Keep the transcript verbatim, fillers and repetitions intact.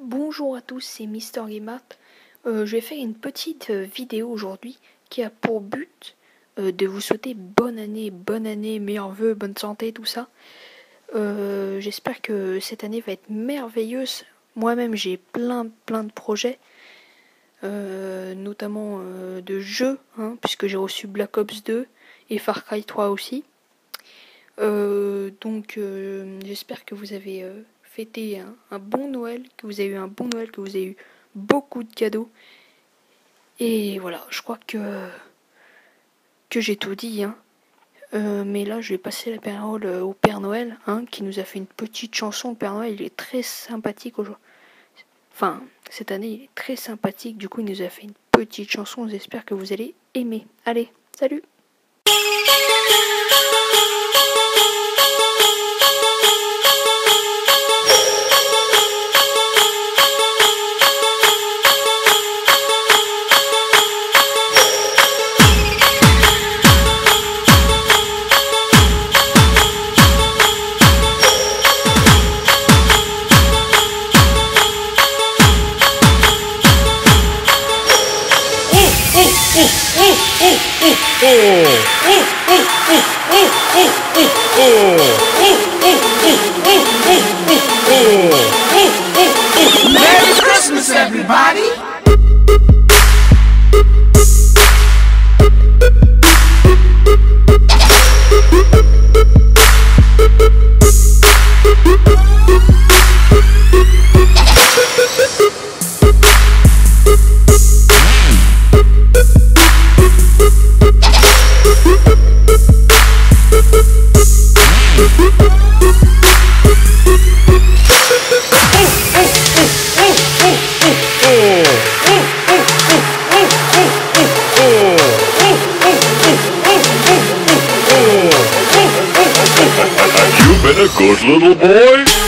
Bonjour à tous, c'est Mister Gameart. Euh, je vais faire une petite euh, vidéo aujourd'hui qui a pour but euh, de vous souhaiter bonne année, bonne année, meilleurs vœux, bonne santé, tout ça. Euh, J'espère que cette année va être merveilleuse. Moi-même, j'ai plein, plein de projets, euh, notamment euh, de jeux, hein, puisque j'ai reçu Black Ops deux et Far Cry trois aussi. Euh, donc, euh, j'espère que vous avez euh, fêté un, un bon Noël, que vous avez eu un bon Noël, que vous avez eu beaucoup de cadeaux. Et voilà, je crois que que j'ai tout dit, hein. Euh, mais là, je vais passer la parole au Père Noël, hein, qui nous a fait une petite chanson. Le Père Noël, il est très sympathique aujourd'hui. Enfin, cette année, il est très sympathique. Du coup, il nous a fait une petite chanson. J'espère que vous allez aimer. Allez, salut! Merry Christmas, everybody! You've been a good little boy.